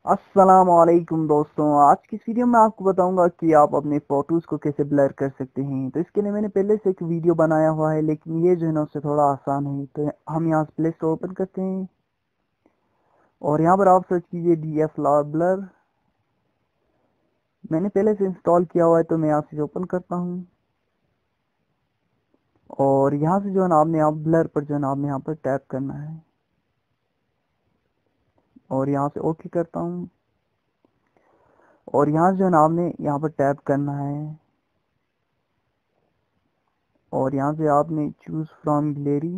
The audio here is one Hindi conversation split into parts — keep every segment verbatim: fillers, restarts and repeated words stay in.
अस्सलाम वालेकुम दोस्तों, आज की इस वीडियो में आपको बताऊंगा कि आप अपने फोटोज को कैसे ब्लर कर सकते हैं। तो इसके लिए मैंने पहले से एक वीडियो बनाया हुआ है, लेकिन ये जो है ना उससे थोड़ा आसान है। तो हम यहाँ से प्ले स्टोर ओपन करते हैं और यहाँ पर आप सर्च कीजिए D S L R blur. मैंने पहले से इंस्टॉल किया हुआ है, तो मैं यहाँ से ओपन करता हूँ और यहाँ से जो है ना आपने यहाँ ब्लर पर जो है ना आपने यहाँ पर टैप करना है और यहाँ से ओके करता हूँ और यहाँ से जो है ना आपने यहाँ पर टैप करना है और यहाँ से आपने चूज फ्रॉम गैलरी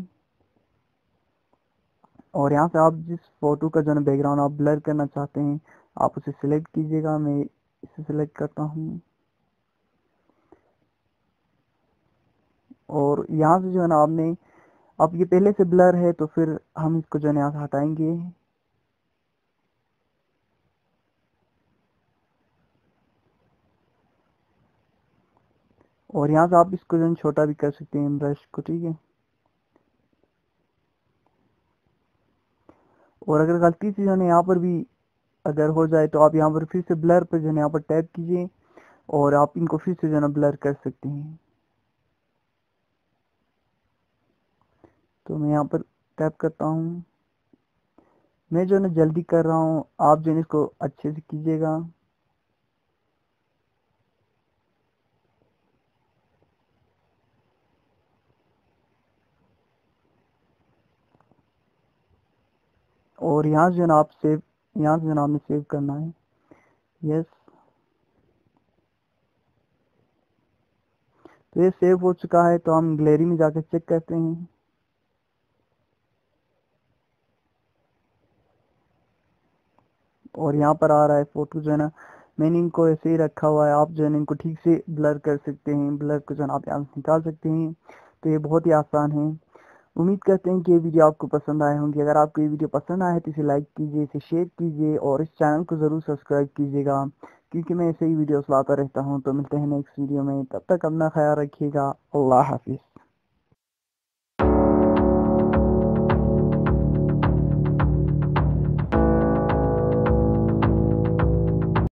और यहाँ से आप जिस फोटो का जो है बैकग्राउंड आप ब्लर करना चाहते हैं आप उसे सिलेक्ट कीजिएगा। मैं इसे सिलेक्ट करता हूँ और यहाँ से जो है ना आपने, अब ये पहले से ब्लर है तो फिर हम इसको जो है यहाँ से हटाएंगे और यहाँ से आप इसको जो है छोटा भी कर सकते हैं ब्रश को, ठीक है। और अगर गलती से जो है यहाँ पर भी अगर हो जाए तो आप यहाँ पर फिर से ब्लर पर जो है यहाँ पर टैप कीजिए और आप इनको फिर से जो है ना ब्लर कर सकते हैं। तो मैं यहाँ पर टैप करता हूँ। मैं जो है ना जल्दी कर रहा हूँ, आप जो है इसको अच्छे से कीजिएगा। और यहाँ से जो है ना आप सेव, यहाँ से जो है ना आपने सेव करना है। यस, तो ये सेव हो चुका है। तो हम गैलरी में जाकर चेक करते हैं और यहाँ पर आ रहा है फोटो जो है ना, मैंने इनको ऐसे ही रखा हुआ है। आप जो है ना इनको ठीक से ब्लर कर सकते हैं, ब्लर को जो है ना आप यहाँ से निकाल सकते हैं। तो ये बहुत ही आसान है। उम्मीद करते हैं कि ये वीडियो आपको पसंद आए होंगे। अगर आपको ये वीडियो पसंद आए तो इसे लाइक कीजिए, इसे शेयर कीजिए और इस चैनल को ज़रूर सब्सक्राइब कीजिएगा, क्योंकि मैं ऐसे ही वीडियोस लाता रहता हूँ। तो मिलते हैं नेक्स्ट वीडियो में, तब तक अपना ख्याल रखिएगा। अल्लाह हाफिज़।